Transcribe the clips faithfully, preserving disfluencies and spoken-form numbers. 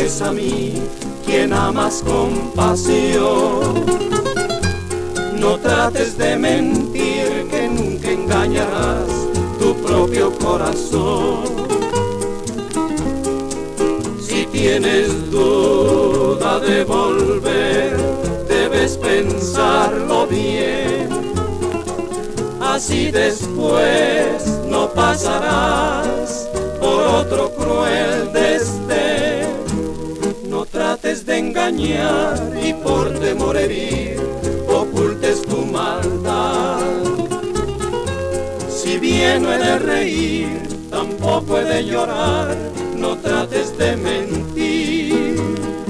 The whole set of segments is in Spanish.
es a mí quien amas con pasión. No trates de mentir, que nunca engañarás tu propio corazón. Si tienes duda de volver, debes pensarlo bien. Así después no pasarás por otro cruel desdén. No trates de engañar y por temor herir ocultes tu maldad. Si bien no he de reír, tampoco he de llorar, no trates de mentir.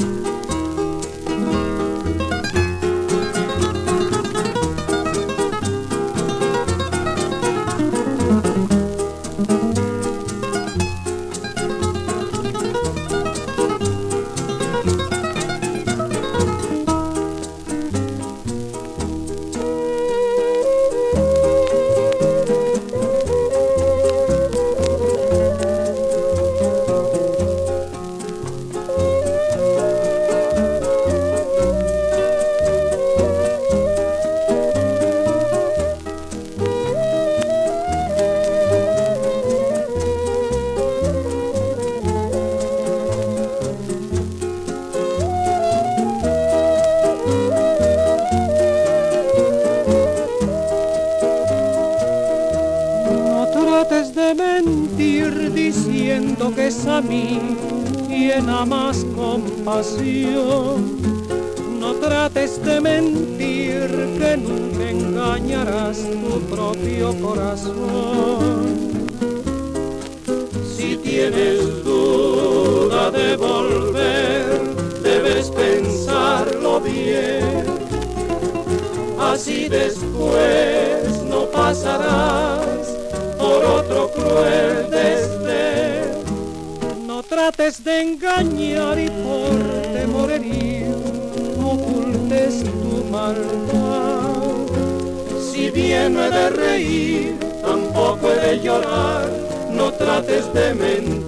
Trates de mentir diciendo que es a mí quien amas con pasión. No trates de mentir, que nunca engañarás tu propio corazón. Si tienes duda de volver, debes pensarlo bien. Así después no pasarás por otro cruel desdén. No trates de engañar y por temor herir ocultes tu maldad. Si bien no he de reír, tampoco he de llorar, no trates de mentir.